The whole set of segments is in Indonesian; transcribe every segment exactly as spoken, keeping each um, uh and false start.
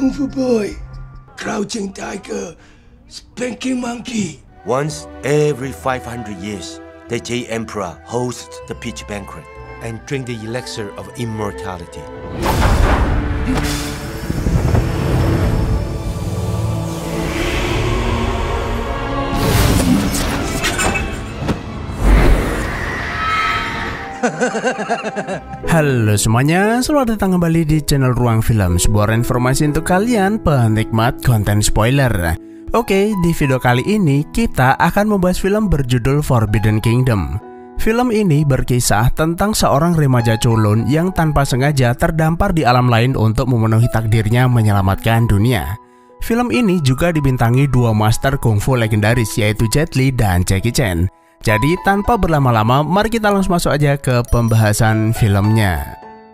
Kung Fu Boy, Crouching Tiger, Spanking Monkey. Once every five hundred years, the Jade Emperor hosts the Peach Banquet and drink the elixir of immortality. Halo semuanya, selamat datang kembali di channel Ruang Film, sebuah informasi untuk kalian penikmat konten spoiler. Oke, di video kali ini kita akan membahas film berjudul Forbidden Kingdom. Film ini berkisah tentang seorang remaja culun yang tanpa sengaja terdampar di alam lain untuk memenuhi takdirnya menyelamatkan dunia. Film ini juga dibintangi dua master kungfu legendaris yaitu Jet Li dan Jackie Chan. Jadi tanpa berlama-lama, mari kita langsung masuk aja ke pembahasan filmnya.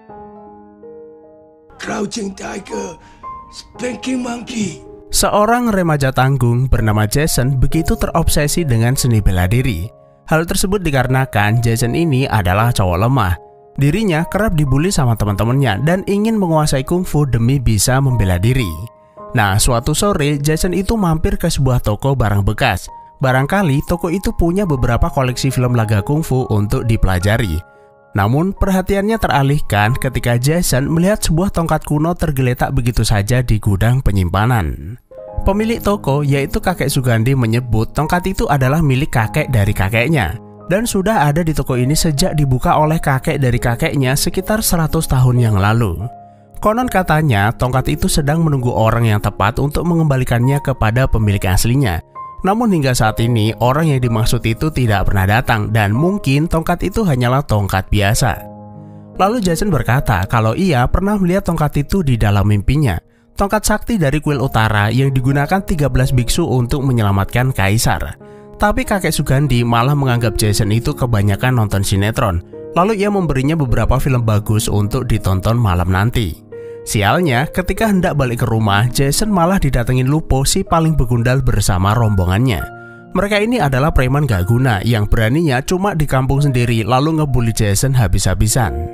Crouching Tiger, Spanking Monkey. Seorang remaja tanggung bernama Jason begitu terobsesi dengan seni bela diri. Hal tersebut dikarenakan Jason ini adalah cowok lemah. Dirinya kerap dibully sama teman-temannya dan ingin menguasai kungfu demi bisa membela diri. Nah, suatu sore Jason itu mampir ke sebuah toko barang bekas. Barangkali toko itu punya beberapa koleksi film laga kungfu untuk dipelajari. Namun perhatiannya teralihkan ketika Jason melihat sebuah tongkat kuno tergeletak begitu saja di gudang penyimpanan. Pemilik toko yaitu kakek Sugandi menyebut tongkat itu adalah milik kakek dari kakeknya dan sudah ada di toko ini sejak dibuka oleh kakek dari kakeknya sekitar seratus tahun yang lalu. Konon katanya tongkat itu sedang menunggu orang yang tepat untuk mengembalikannya kepada pemilik aslinya. Namun hingga saat ini orang yang dimaksud itu tidak pernah datang dan mungkin tongkat itu hanyalah tongkat biasa. Lalu Jason berkata kalau ia pernah melihat tongkat itu di dalam mimpinya. Tongkat sakti dari kuil utara yang digunakan tiga belas biksu untuk menyelamatkan kaisar. Tapi kakek Sugandi malah menganggap Jason itu kebanyakan nonton sinetron. Lalu ia memberinya beberapa film bagus untuk ditonton malam nanti. Sialnya, ketika hendak balik ke rumah, Jason malah didatengin Lupo si paling begundal bersama rombongannya. Mereka ini adalah preman gak guna yang beraninya cuma di kampung sendiri lalu ngebully Jason habis-habisan.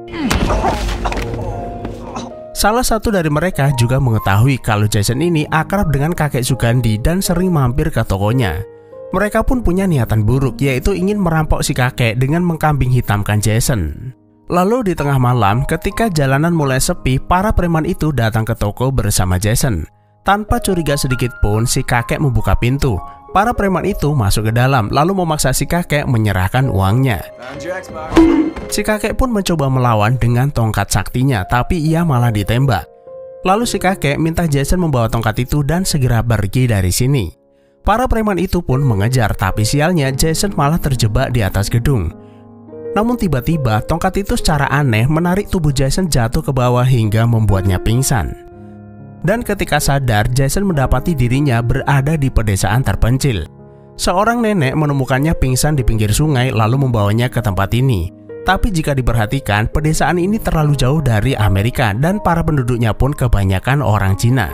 Salah satu dari mereka juga mengetahui kalau Jason ini akrab dengan kakek Sugandi dan sering mampir ke tokonya. Mereka pun punya niatan buruk yaitu ingin merampok si kakek dengan mengkambing hitamkan Jason. Lalu di tengah malam ketika jalanan mulai sepi, para preman itu datang ke toko bersama Jason. Tanpa curiga sedikit pun si kakek membuka pintu. Para preman itu masuk ke dalam lalu memaksa si kakek menyerahkan uangnya. Si kakek pun mencoba melawan dengan tongkat saktinya tapi ia malah ditembak. Lalu si kakek minta Jason membawa tongkat itu dan segera pergi dari sini. Para preman itu pun mengejar tapi sialnya Jason malah terjebak di atas gedung. Namun tiba-tiba tongkat itu secara aneh menarik tubuh Jason jatuh ke bawah hingga membuatnya pingsan. Dan ketika sadar, Jason mendapati dirinya berada di pedesaan terpencil. Seorang nenek menemukannya pingsan di pinggir sungai lalu membawanya ke tempat ini. Tapi jika diperhatikan, pedesaan ini terlalu jauh dari Amerika dan para penduduknya pun kebanyakan orang Cina.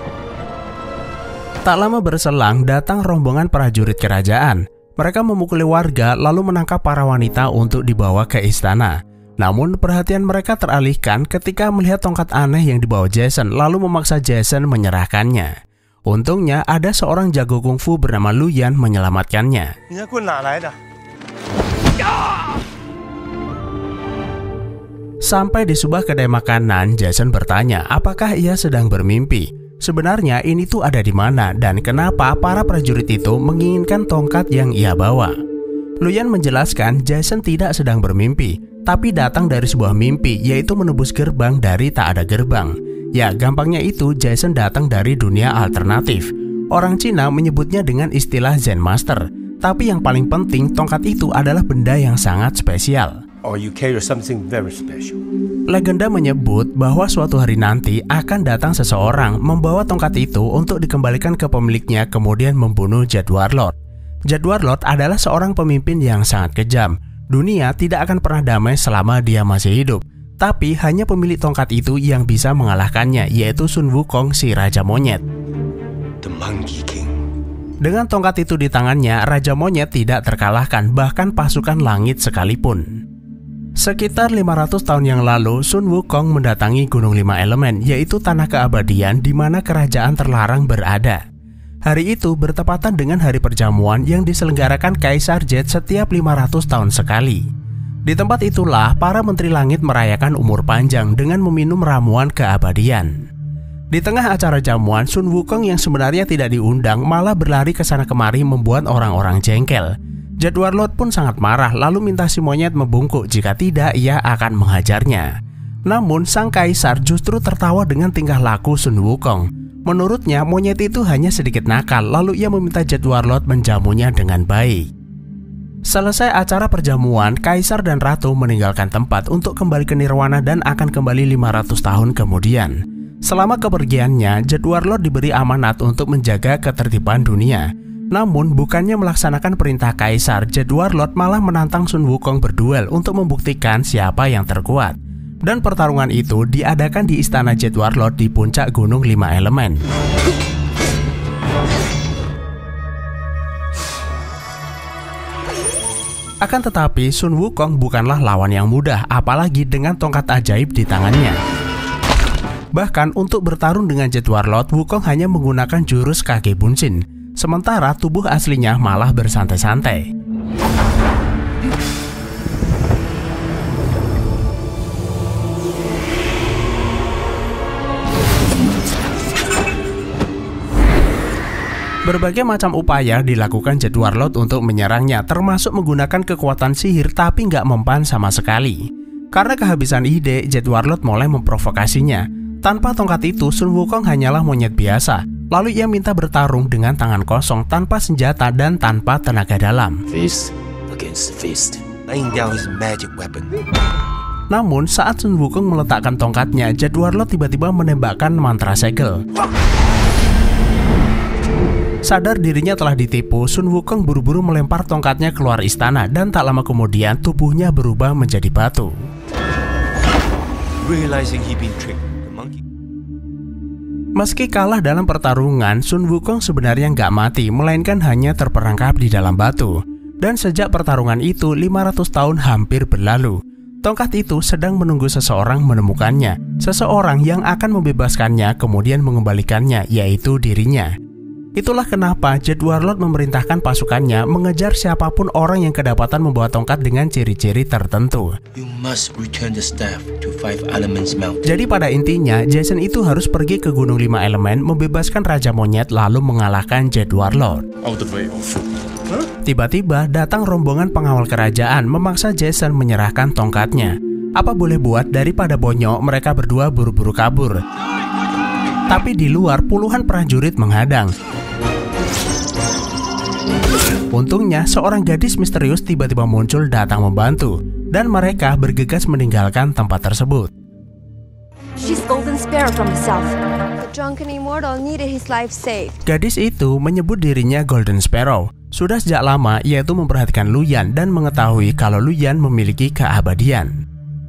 Tak lama berselang datang rombongan prajurit kerajaan. Mereka memukuli warga lalu menangkap para wanita untuk dibawa ke istana. Namun perhatian mereka teralihkan ketika melihat tongkat aneh yang dibawa Jason lalu memaksa Jason menyerahkannya. Untungnya ada seorang jago kungfu bernama Lu Yan menyelamatkannya. Sampai di sebuah kedai makanan, Jason bertanya apakah ia sedang bermimpi. Sebenarnya ini tuh ada di mana dan kenapa para prajurit itu menginginkan tongkat yang ia bawa. Lu Yan menjelaskan Jason tidak sedang bermimpi, tapi datang dari sebuah mimpi yaitu menembus gerbang dari tak ada gerbang. Ya gampangnya itu Jason datang dari dunia alternatif. Orang Cina menyebutnya dengan istilah Zen Master. Tapi yang paling penting tongkat itu adalah benda yang sangat spesial. Or you carry something very special. Legenda menyebut bahwa suatu hari nanti akan datang seseorang membawa tongkat itu untuk dikembalikan ke pemiliknya kemudian membunuh Jade Warlord. Jade Warlord adalah seorang pemimpin yang sangat kejam. Dunia tidak akan pernah damai selama dia masih hidup. Tapi hanya pemilik tongkat itu yang bisa mengalahkannya yaitu Sun Wukong si Raja Monyet. The Monkey King. Dengan tongkat itu di tangannya, Raja Monyet tidak terkalahkan bahkan pasukan langit sekalipun. Sekitar lima ratus tahun yang lalu, Sun Wukong mendatangi Gunung Lima Elemen, yaitu tanah keabadian di mana kerajaan terlarang berada. Hari itu bertepatan dengan hari perjamuan yang diselenggarakan Kaisar Jet setiap lima ratus tahun sekali. Di tempat itulah para menteri langit merayakan umur panjang dengan meminum ramuan keabadian. Di tengah acara jamuan, Sun Wukong yang sebenarnya tidak diundang malah berlari ke sana kemari membuat orang-orang jengkel. Jet Warlord pun sangat marah lalu minta si monyet membungkuk, jika tidak ia akan menghajarnya. Namun sang kaisar justru tertawa dengan tingkah laku Sun Wukong. Menurutnya monyet itu hanya sedikit nakal, lalu ia meminta Jet Warlord menjamunya dengan baik. Selesai acara perjamuan, kaisar dan ratu meninggalkan tempat untuk kembali ke nirwana dan akan kembali lima ratus tahun kemudian. Selama kepergiannya, Jet Warlord diberi amanat untuk menjaga ketertiban dunia. Namun bukannya melaksanakan perintah kaisar, Jet Warlord malah menantang Sun Wukong berduel untuk membuktikan siapa yang terkuat. Dan pertarungan itu diadakan di istana Jet Warlord di puncak Gunung Lima Elemen. Akan tetapi Sun Wukong bukanlah lawan yang mudah, apalagi dengan tongkat ajaib di tangannya. Bahkan untuk bertarung dengan Jet Warlord, Wukong hanya menggunakan jurus Kage Bunshin. Sementara tubuh aslinya malah bersantai-santai. Berbagai macam upaya dilakukan Jet Warlord untuk menyerangnya, termasuk menggunakan kekuatan sihir, tapi nggak mempan sama sekali. Karena kehabisan ide, Jet Warlord mulai memprovokasinya. Tanpa tongkat itu, Sun Wukong hanyalah monyet biasa. Lalu ia minta bertarung dengan tangan kosong, tanpa senjata dan tanpa tenaga dalam. Fist against fist, laying down his magic weapon. Namun saat Sun Wukong meletakkan tongkatnya, Jet Warlord tiba-tiba menembakkan mantra segel. Sadar dirinya telah ditipu, Sun Wukong buru-buru melempar tongkatnya keluar istana dan tak lama kemudian tubuhnya berubah menjadi batu. Realizing he been tricked, the monkey. Meski kalah dalam pertarungan, Sun Wukong sebenarnya nggak mati, melainkan hanya terperangkap di dalam batu. Dan sejak pertarungan itu, lima ratus tahun hampir berlalu. Tongkat itu sedang menunggu seseorang menemukannya, seseorang yang akan membebaskannya kemudian mengembalikannya, yaitu dirinya. Itulah kenapa Jet Warlord memerintahkan pasukannya mengejar siapapun orang yang kedapatan membawa tongkat dengan ciri-ciri tertentu. You must return the staff to Five Elements Mountain. Jadi pada intinya, Jason itu harus pergi ke Gunung Lima Elemen, membebaskan Raja Monyet lalu mengalahkan Jet Warlord. Tiba-tiba datang rombongan pengawal kerajaan memaksa Jason menyerahkan tongkatnya. Apa boleh buat, daripada bonyok, mereka berdua buru-buru kabur. Tapi di luar puluhan prajurit menghadang. Untungnya seorang gadis misterius tiba-tiba muncul datang membantu, dan mereka bergegas meninggalkan tempat tersebut. She's Golden Sparrow from the south. The drunken immortal needed his life saved. Gadis itu menyebut dirinya Golden Sparrow. Sudah sejak lama ia itu memperhatikan Lu Yan dan mengetahui kalau Lu Yan memiliki keabadian.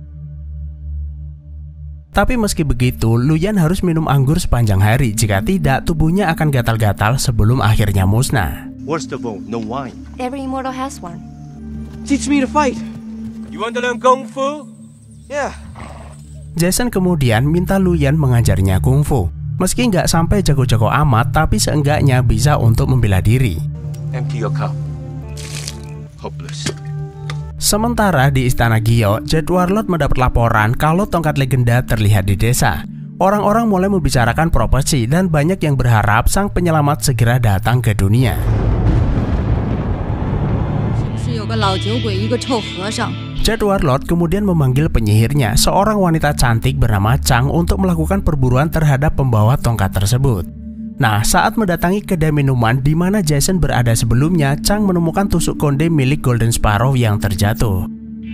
Tapi meski begitu, Lu Yan harus minum anggur sepanjang hari, jika tidak tubuhnya akan gatal-gatal sebelum akhirnya musnah. What's the vote? No wine. Every immortal has one. Teach me to fight. You want to learn kung fu? Yeah. Jason kemudian minta Lu Yan mengajarnya kungfu. Meski nggak sampai jago-jago amat, tapi seenggaknya bisa untuk membela diri. Empty your cup. Hopeless. Sementara di istana Gyo, Jet Warlord mendapat laporan kalau tongkat legenda terlihat di desa. Orang-orang mulai membicarakan profesi dan banyak yang berharap sang penyelamat segera datang ke dunia. Jet Warlord kemudian memanggil penyihirnya, seorang wanita cantik bernama Chang, untuk melakukan perburuan terhadap pembawa tongkat tersebut. Nah, saat mendatangi kedai minuman di mana Jason berada sebelumnya, Chang menemukan tusuk konde milik Golden Sparrow yang terjatuh.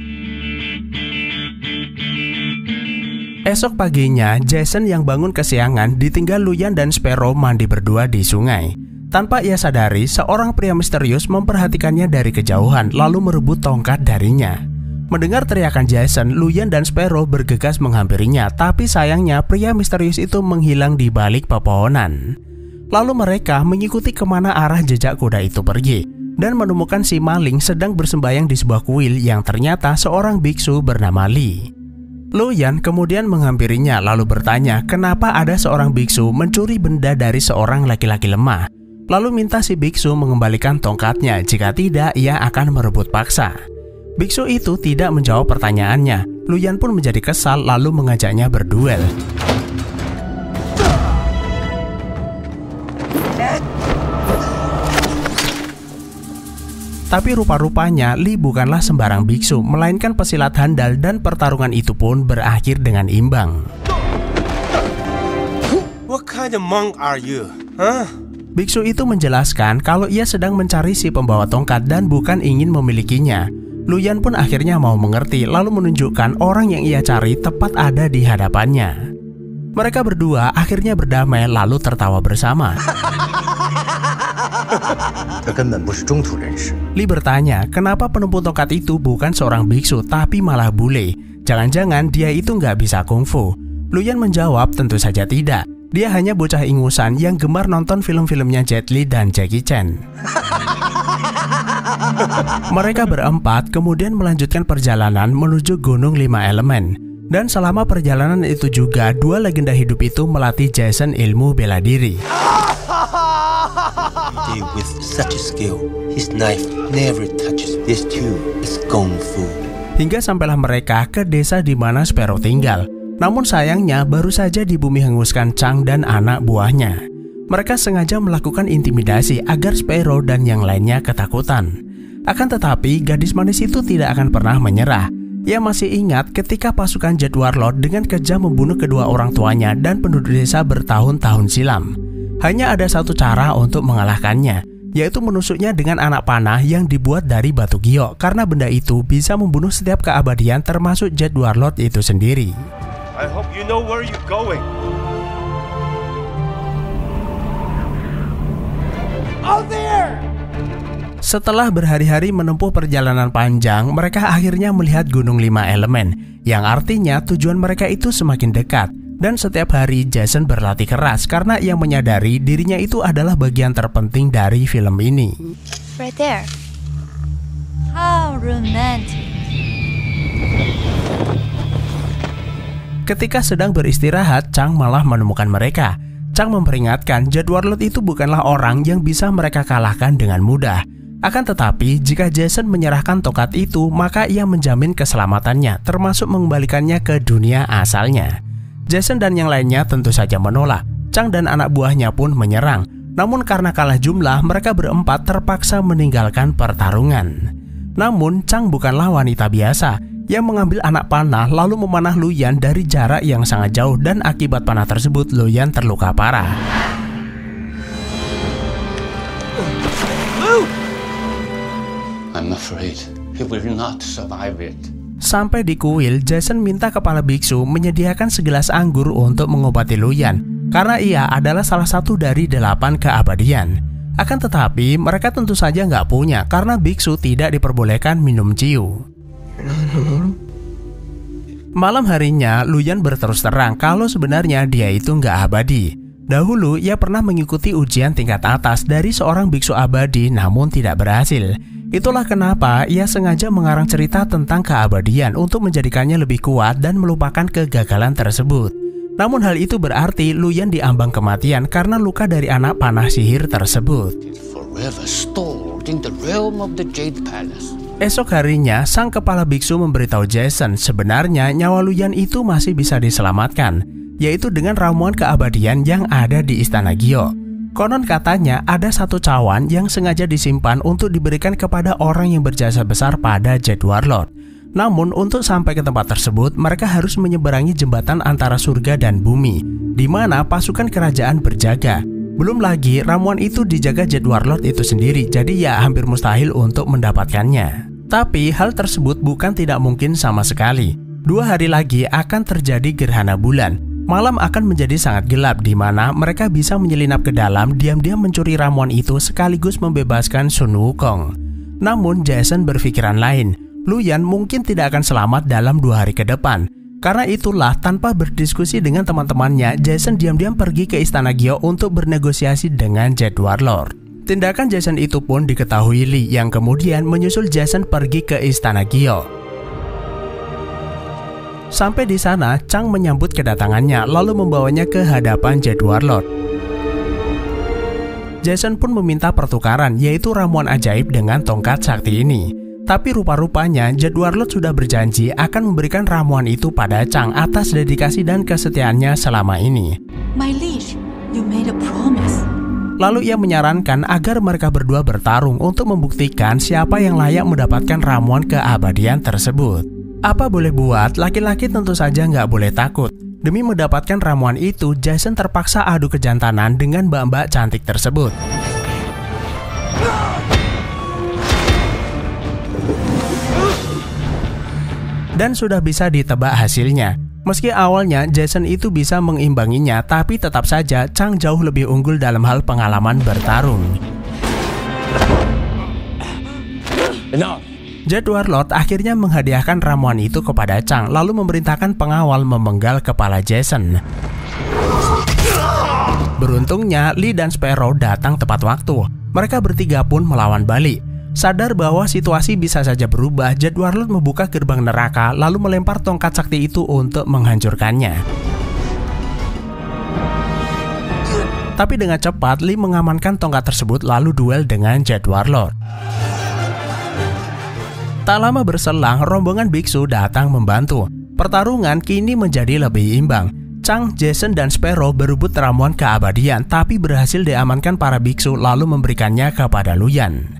Esok paginya, Jason yang bangun kesiangan ditinggal Lu Yan dan Sparrow mandi berdua di sungai. Tanpa ia sadari, seorang pria misterius memperhatikannya dari kejauhan lalu merebut tongkat darinya. Mendengar teriakan Jason, Lu Yan dan Sparrow bergegas menghampirinya, tapi sayangnya pria misterius itu menghilang di balik pepohonan. Lalu mereka mengikuti kemana arah jejak kuda itu pergi. dan menemukan si maling sedang bersembayang di sebuah kuil yang ternyata seorang biksu bernama Lee. Luyan kemudian menghampirinya lalu bertanya kenapa ada seorang biksu mencuri benda dari seorang laki-laki lemah. Lalu minta si biksu mengembalikan tongkatnya, jika tidak ia akan merebut paksa. Biksu itu tidak menjawab pertanyaannya. Luyan pun menjadi kesal lalu mengajaknya berduel. Tapi rupa-rupanya Lee bukanlah sembarang biksu, melainkan pesilat handal dan pertarungan itu pun berakhir dengan imbang. What kind of monk are you? Huh? Biksu itu menjelaskan kalau ia sedang mencari si pembawa tongkat dan bukan ingin memilikinya. Luyan pun akhirnya mau mengerti lalu menunjukkan orang yang ia cari tepat ada di hadapannya. Mereka berdua akhirnya berdamai lalu tertawa bersama. Lee bertanya, kenapa penempuh tongkat itu bukan seorang biksu tapi malah bule? Jangan-jangan dia itu nggak bisa kungfu? Luyan menjawab tentu saja tidak. Dia hanya bocah ingusan yang gemar nonton film-filmnya Jet Li dan Jackie Chan. Mereka berempat kemudian melanjutkan perjalanan menuju Gunung Lima Elemen. Dan selama perjalanan itu juga dua legenda hidup itu melatih Jason ilmu bela diri. With such a skill, his knife never touches. This too is kung fu. Hingga sampailah mereka ke desa di mana Sparrow tinggal. Namun sayangnya baru saja di bumi hanguskan Chang dan anak buahnya. Mereka sengaja melakukan intimidasi agar Sparrow dan yang lainnya ketakutan. Akan tetapi gadis manis itu tidak akan pernah menyerah. Ia masih ingat ketika pasukan Jet Warlord dengan kejam membunuh kedua orang tuanya dan penduduk desa bertahun-tahun silam. Hanya ada satu cara untuk mengalahkannya, yaitu menusuknya dengan anak panah yang dibuat dari batu giok, karena benda itu bisa membunuh setiap keabadian termasuk Jet Warlord itu sendiri. I hope you know where you're going. Out there! Setelah berhari-hari menempuh perjalanan panjang, mereka akhirnya melihat Gunung Lima Elemen, yang artinya tujuan mereka itu semakin dekat. Dan setiap hari Jason berlatih keras karena ia menyadari dirinya itu adalah bagian terpenting dari film ini. Right there. How romantic. Ketika sedang beristirahat, Chang malah menemukan mereka. Chang memperingatkan Jet Warlord itu bukanlah orang yang bisa mereka kalahkan dengan mudah. Akan tetapi, jika Jason menyerahkan tongkat itu, maka ia menjamin keselamatannya, termasuk mengembalikannya ke dunia asalnya. Jason dan yang lainnya tentu saja menolak. Chang dan anak buahnya pun menyerang. Namun karena kalah jumlah, mereka berempat terpaksa meninggalkan pertarungan. Namun Chang bukanlah wanita biasa. Ia mengambil anak panah lalu memanah Luyan dari jarak yang sangat jauh, dan akibat panah tersebut Luyan terluka parah. I'm afraid he will not survive it. Sampai di kuil, Jason minta kepala biksu menyediakan segelas anggur untuk mengobati Luyan, karena ia adalah salah satu dari delapan keabadian. Akan tetapi, mereka tentu saja nggak punya karena biksu tidak diperbolehkan minum ciu. Malam harinya, Luyan berterus terang kalau sebenarnya dia itu nggak abadi. Dahulu, ia pernah mengikuti ujian tingkat atas dari seorang biksu abadi namun tidak berhasil. Itulah kenapa ia sengaja mengarang cerita tentang keabadian untuk menjadikannya lebih kuat dan melupakan kegagalan tersebut. Namun hal itu berarti Luyan diambang kematian karena luka dari anak panah sihir tersebut. Forever stored in the realm of the Jade Palace. Esok harinya, sang kepala biksu memberitahu Jason sebenarnya nyawa Luyan itu masih bisa diselamatkan, yaitu dengan ramuan keabadian yang ada di Istana Giok. Konon katanya ada satu cawan yang sengaja disimpan untuk diberikan kepada orang yang berjasa besar pada Jet Warlord. Namun untuk sampai ke tempat tersebut, mereka harus menyeberangi jembatan antara surga dan bumi, di mana pasukan kerajaan berjaga. Belum lagi ramuan itu dijaga Jet Warlord itu sendiri, jadi ya hampir mustahil untuk mendapatkannya. Tapi hal tersebut bukan tidak mungkin sama sekali. Dua hari lagi akan terjadi gerhana bulan. Malam akan menjadi sangat gelap, di mana mereka bisa menyelinap ke dalam, diam-diam mencuri ramuan itu sekaligus membebaskan Sun Wukong. Namun Jason berpikiran lain. Luyan mungkin tidak akan selamat dalam dua hari ke depan. Karena itulah, tanpa berdiskusi dengan teman-temannya, Jason diam-diam pergi ke Istana Giok untuk bernegosiasi dengan Jet Warlord. Tindakan Jason itu pun diketahui Lee yang kemudian menyusul Jason pergi ke istana Gyo. Sampai di sana, Chang menyambut kedatangannya lalu membawanya ke hadapan Jade Warlord. Jason pun meminta pertukaran, yaitu ramuan ajaib dengan tongkat sakti ini. Tapi rupa-rupanya Jade Warlord sudah berjanji akan memberikan ramuan itu pada Chang atas dedikasi dan kesetiaannya selama ini. My liege, you made a promise. Lalu ia menyarankan agar mereka berdua bertarung untuk membuktikan siapa yang layak mendapatkan ramuan keabadian tersebut. Apa boleh buat, laki-laki tentu saja nggak boleh takut. Demi mendapatkan ramuan itu, Jason terpaksa adu kejantanan dengan mbak-mbak cantik tersebut. Dan sudah bisa ditebak hasilnya. Meski awalnya Jason itu bisa mengimbanginya, tapi tetap saja Chang jauh lebih unggul dalam hal pengalaman bertarung. Jade Warlord akhirnya menghadiahkan ramuan itu kepada Chang, lalu memerintahkan pengawal memenggal kepala Jason. Beruntungnya, Lee dan Sparrow datang tepat waktu. Mereka bertiga pun melawan balik. Sadar bahwa situasi bisa saja berubah, Jade Warlord membuka gerbang neraka lalu melempar tongkat sakti itu untuk menghancurkannya. Tapi dengan cepat, Lee mengamankan tongkat tersebut lalu duel dengan Jade Warlord. Tak lama berselang, rombongan biksu datang membantu. Pertarungan kini menjadi lebih imbang. Chang, Jason, dan Sparrow berebut ramuan keabadian, tapi berhasil diamankan para biksu lalu memberikannya kepada Luyan.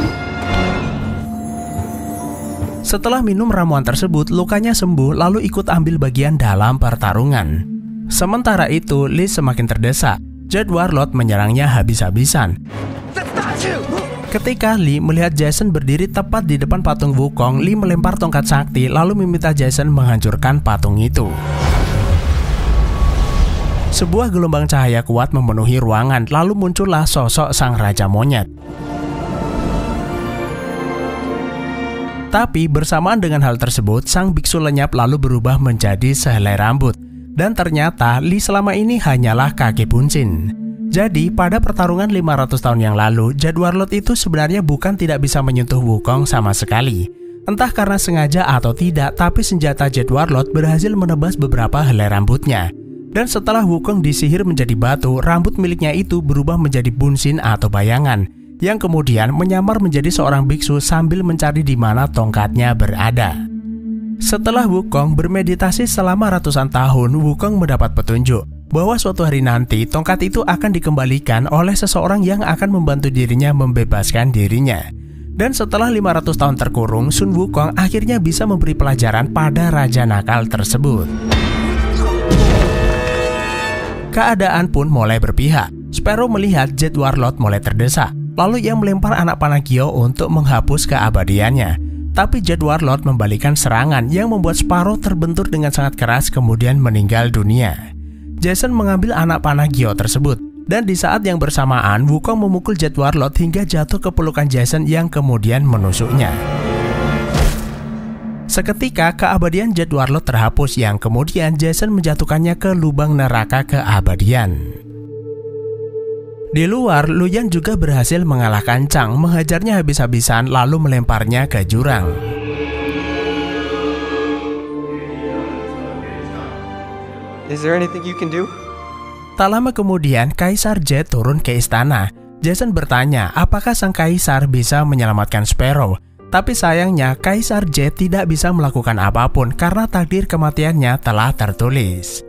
Setelah minum ramuan tersebut, lukanya sembuh lalu ikut ambil bagian dalam pertarungan. Sementara itu, Lee semakin terdesak. Jade Warlord menyerangnya habis-habisan. Ketika Lee melihat Jason berdiri tepat di depan patung Wukong, Lee melempar tongkat sakti lalu meminta Jason menghancurkan patung itu. Sebuah gelombang cahaya kuat memenuhi ruangan, lalu muncullah sosok sang raja monyet. Tapi bersamaan dengan hal tersebut, sang biksu lenyap lalu berubah menjadi sehelai rambut. Dan ternyata Lee selama ini hanyalah kakek buncin. Jadi pada pertarungan lima ratus tahun yang lalu, Jade Warlord itu sebenarnya bukan tidak bisa menyentuh Wukong sama sekali. Entah karena sengaja atau tidak, tapi senjata Jade Warlord berhasil menebas beberapa helai rambutnya. Dan setelah Wukong disihir menjadi batu, rambut miliknya itu berubah menjadi buncin atau bayangan, yang kemudian menyamar menjadi seorang biksu sambil mencari di mana tongkatnya berada. Setelah Wukong bermeditasi selama ratusan tahun, Wukong mendapat petunjuk bahwa suatu hari nanti tongkat itu akan dikembalikan oleh seseorang yang akan membantu dirinya membebaskan dirinya. Dan setelah lima ratus tahun terkurung, Sun Wukong akhirnya bisa memberi pelajaran pada raja nakal tersebut. Keadaan pun mulai berpihak. Sparrow melihat Jade Warlord mulai terdesak, lalu ia melempar anak panah Gyo untuk menghapus keabadiannya. Tapi Jade Warlord membalikan serangan yang membuat Sparrow terbentur dengan sangat keras kemudian meninggal dunia. Jason mengambil anak panah Gyo tersebut, dan di saat yang bersamaan Wukong memukul Jade Warlord hingga jatuh ke pelukan Jason yang kemudian menusuknya. Seketika keabadian Jade Warlord terhapus yang kemudian Jason menjatuhkannya ke lubang neraka keabadian. Di luar, Luyan juga berhasil mengalahkan Chang, menghajarnya habis-habisan lalu melemparnya ke jurang. Is there anything you can do? Tak lama kemudian, Kaisar Jade turun ke istana. Jason bertanya apakah sang kaisar bisa menyelamatkan Sparrow. Tapi sayangnya, Kaisar Jade tidak bisa melakukan apapun karena takdir kematiannya telah tertulis.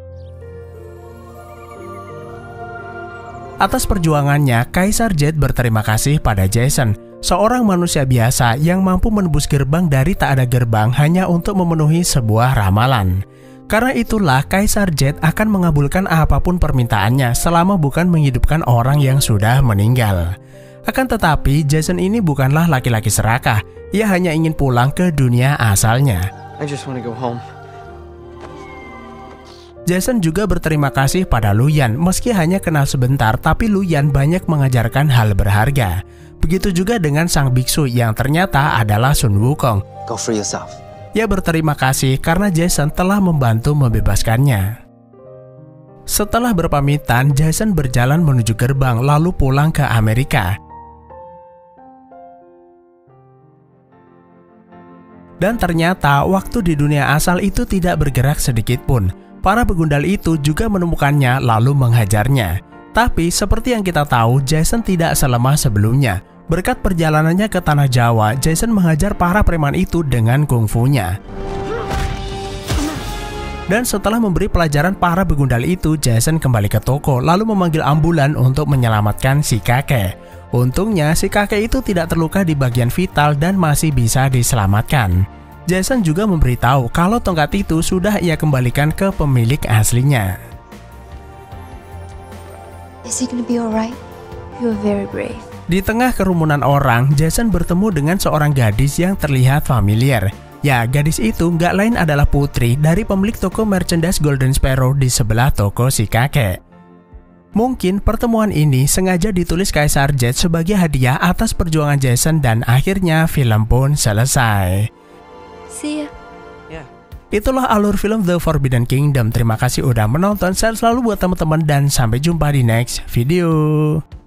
Atas perjuangannya, Kaisar Jade berterima kasih pada Jason, seorang manusia biasa yang mampu menembus gerbang dari tak ada gerbang hanya untuk memenuhi sebuah ramalan. Karena itulah Kaisar Jade akan mengabulkan apapun permintaannya selama bukan menghidupkan orang yang sudah meninggal. Akan tetapi Jason ini bukanlah laki-laki serakah. Ia hanya ingin pulang ke dunia asalnya. I just want to go home. Jason juga berterima kasih pada Luyan. Meski hanya kenal sebentar, tapi Luyan banyak mengajarkan hal berharga. Begitu juga dengan sang biksu yang ternyata adalah Sun Wukong. Go free yourself. Ia berterima kasih karena Jason telah membantu membebaskannya. Setelah berpamitan, Jason berjalan menuju gerbang lalu pulang ke Amerika. Dan ternyata waktu di dunia asal itu tidak bergerak sedikit pun. Para begundal itu juga menemukannya lalu menghajarnya. Tapi seperti yang kita tahu, Jason tidak selemah sebelumnya. Berkat perjalanannya ke Tanah Jawa, Jason menghajar para preman itu dengan kungfunya. Dan setelah memberi pelajaran para begundal itu, Jason kembali ke toko lalu memanggil ambulan untuk menyelamatkan si kakek. Untungnya si kakek itu tidak terluka di bagian vital dan masih bisa diselamatkan. Jason juga memberitahu kalau tongkat itu sudah ia kembalikan ke pemilik aslinya. Is he gonna be alright? You are very brave. Di tengah kerumunan orang, Jason bertemu dengan seorang gadis yang terlihat familiar. Ya, gadis itu nggak lain adalah Putri dari pemilik toko merchandise Golden Sparrow di sebelah toko si kakek. Mungkin pertemuan ini sengaja ditulis Kaisar Jet sebagai hadiah atas perjuangan Jason dan akhirnya film pun selesai. See ya. Yeah. Itulah alur film The Forbidden Kingdom. Terima kasih udah menonton. Sehat selalu buat teman-teman dan sampai jumpa di next video.